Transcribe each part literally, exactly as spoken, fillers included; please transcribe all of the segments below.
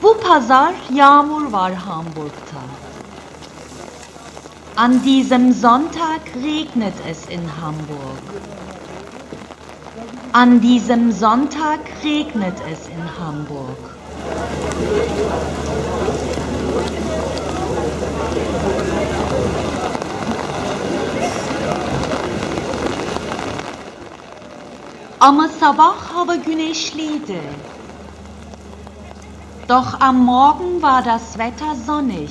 Bu pazar yağmur var Hamburg'ta. An diesem Sonntag regnet es in Hamburg. An diesem Sonntag regnet es in Hamburg. Ama sabah hava güneşliydi. Doch am Morgen war das Wetter sonnig.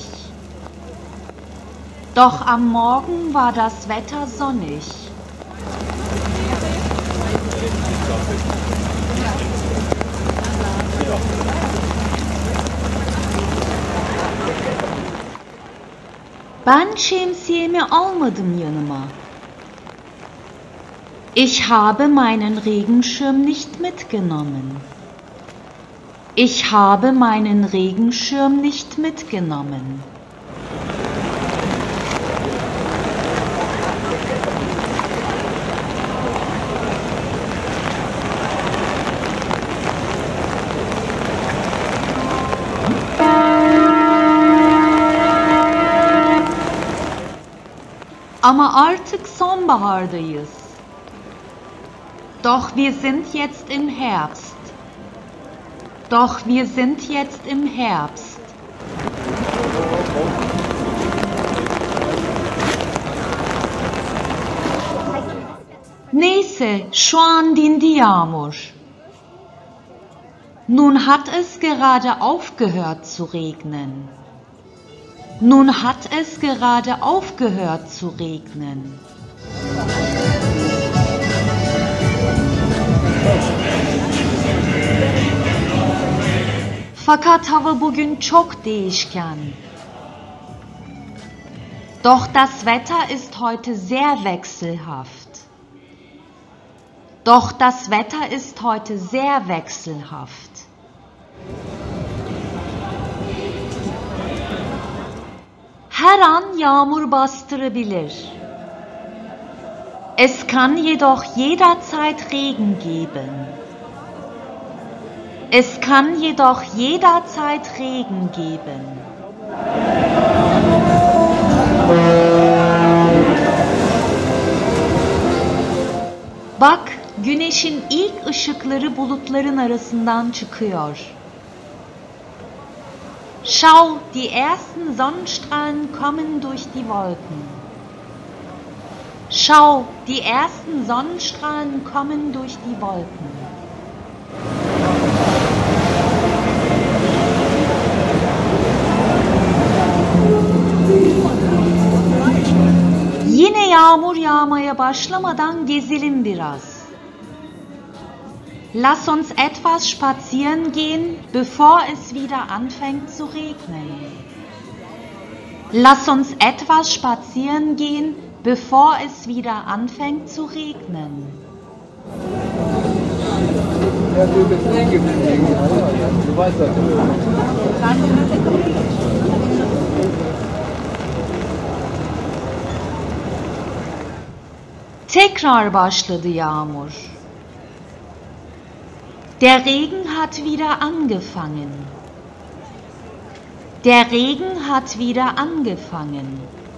Doch am Morgen war das Wetter sonnig. Ben şemsiyemi almadım yanıma. Ich habe meinen Regenschirm nicht mitgenommen. Ich habe meinen Regenschirm nicht mitgenommen. Ama artık sonbahardayız. Doch wir sind jetzt im Herbst. Doch wir sind jetzt im Herbst. Neyse, şu an dindi yağmur. Nun hat es gerade aufgehört zu regnen. Nun hat es gerade aufgehört zu regnen. Fakat hava bugün çok değişken. Doch das Wetter ist heute sehr wechselhaft. Doch das Wetter ist heute sehr wechselhaft. Her an yağmur bastırabilir. Es kann jedoch jederzeit Regen geben. Es kann jedoch jederzeit Regen geben. Bak, güneşin ilk ışıkları bulutların arasından çıkıyor. Schau, die ersten Sonnenstrahlen kommen durch die Wolken. Schau, die ersten Sonnenstrahlen kommen durch die Wolken. Yine yağmur yağmaya başlamadan gezelim biraz. Lass uns etwas spazieren gehen, bevor es wieder anfängt zu regnen. Lass uns etwas spazieren gehen, bevor es wieder anfängt zu regnen. Tekrar başladı yağmur. Der Regen hat wieder angefangen. Der Regen hat wieder angefangen.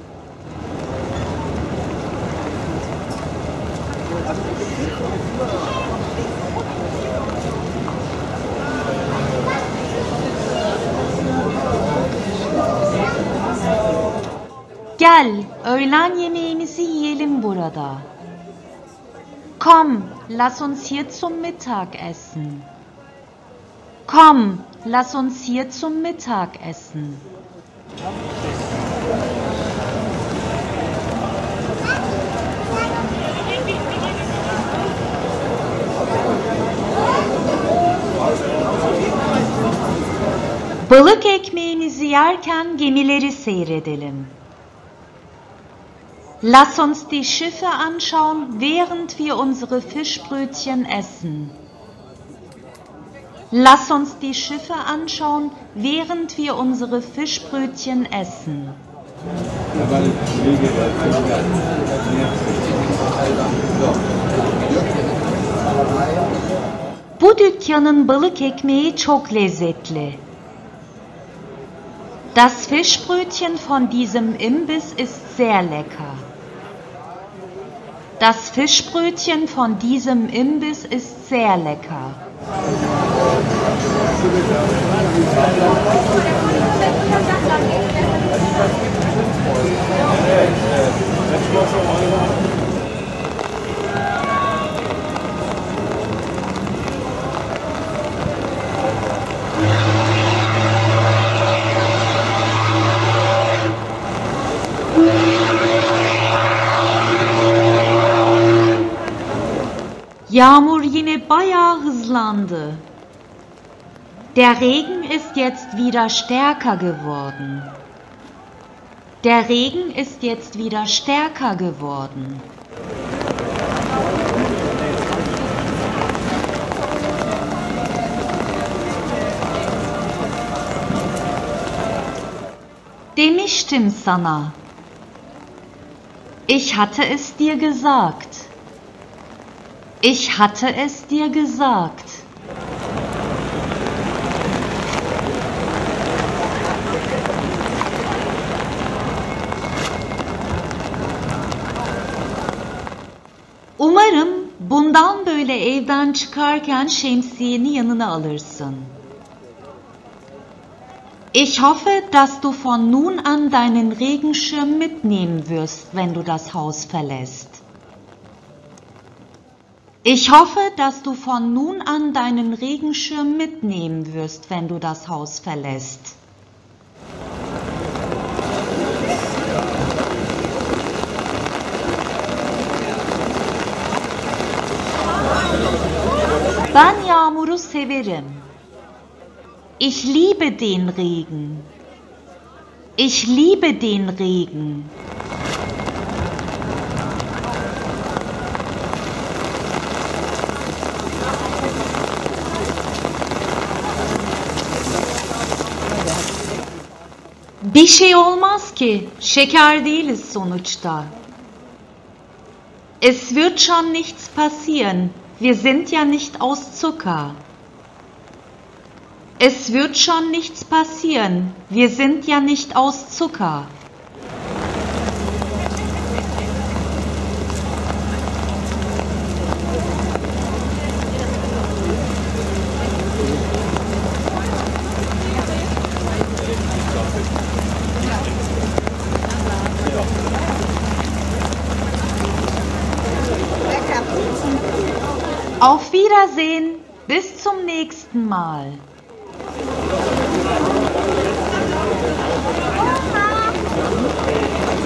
Gel, öğlen yemeğimizi yiyelim burada. Komm, lass uns hier zum Mittag essen. Komm, lass uns hier zum Mittag essen. Balık ekmeğimizi yerken gemileri seyredelim. Lass uns die Schiffe anschauen, während wir unsere Fischbrötchen essen. Lass uns die Schiffe anschauen, während wir unsere Fischbrötchen essen. Bu dükkanın balık ekmeği çok lezzetli. Das Fischbrötchen von diesem Imbiss ist sehr lecker. Das Fischbrötchen von diesem Imbiss ist sehr lecker. Yağmur yine bayağı hızlandı. Der Regen ist jetzt wieder stärker geworden. Der Regen ist jetzt wieder stärker geworden. Demiştim sana. Ich hatte es dir gesagt. Ich hatte es dir gesagt. Umarım bundan böyle evden çıkarken şemsiyeni yanına alırsın. Ich hoffe, dass du von nun an deinen Regenschirm mitnehmen wirst, wenn du das Haus verlässt. Ich hoffe, dass du von nun an deinen Regenschirm mitnehmen wirst, wenn du das Haus verlässt. Ben yağmuru severim. Ich liebe den Regen. Ich liebe den Regen. Bir şey olmaz ki, şeker değiliz sonuçta. Es wird schon nichts passieren, wir sind ja nicht aus Zucker. Es wird schon nichts passieren, wir sind ja nicht aus Zucker. Auf Wiedersehen, bis zum nächsten Mal. Opa!